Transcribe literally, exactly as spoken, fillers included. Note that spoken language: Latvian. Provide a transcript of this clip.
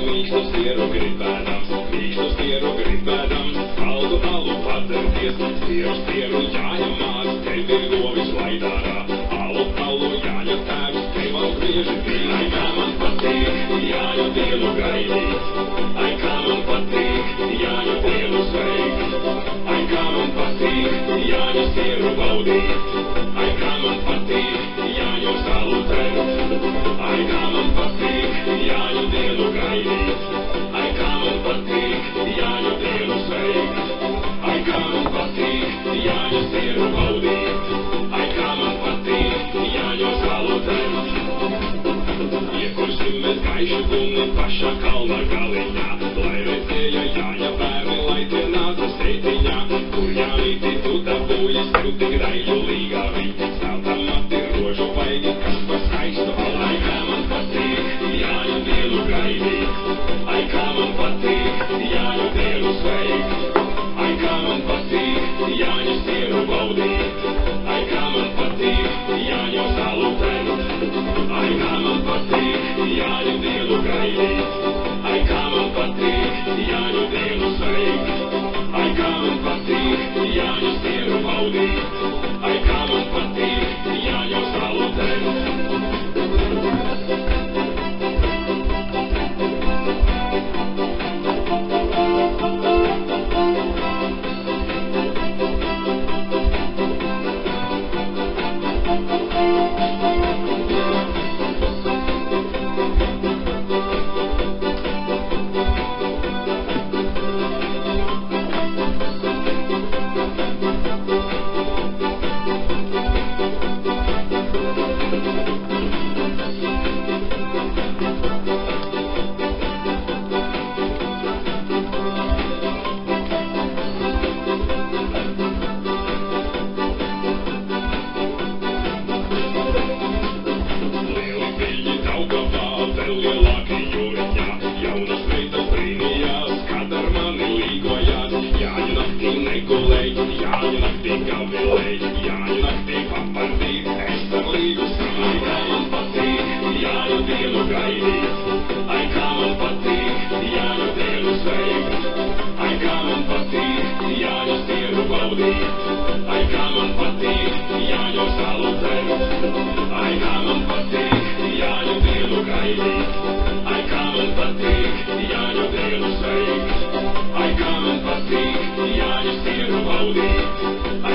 mīkstus sieru gribēdams, mīkstus sieru gribēdams, saldu alu pacerties, sieru sieru jāņemās, tev ir govis laidārā, alu alu jāņa tēvs, tev aug bieži bija. Ai, kā man patīk, jāņa dienu gaidīt, ai, kā man patīk, jāņa dienu sveikt, ai, kā man patīk, jāņa sieru baudīt, ai, kā man patīk, jāņa salu dzert, ai, kā man patīk, jāņa dienu gaidīt, ai, kā man patīk, jāņa dienu sveikt, ai, kā man patīk, jāņa sieru baudīt, ai, kā man patīk, jāņa salu dzert. Iekursim mēs gaiši gumni pašā kalna galiņā, lai redzēja jāņa bērni, lai tie nāca steitiņā, kur jānīti tu dabūji sev tik daļu līgāvi, stāvtam mati rožu vaigi, kas pa skaistu, ai, kā man patīk, jāņa dienu gaidīt, ai, kā man patīk, jāņa dienu sveikt, ai, kā man patīk, jāņa sieru baudīt, ai, kā man patīk, jāņa salu dzert, ai, kā man patīk, jāņa dienu gaidīt, ai, kā man patīk, jāņa dienu sveikt, ai, kā man patīk, jāņa sieru baudīt, ai, kā man patīk, jāņa salu dzert. I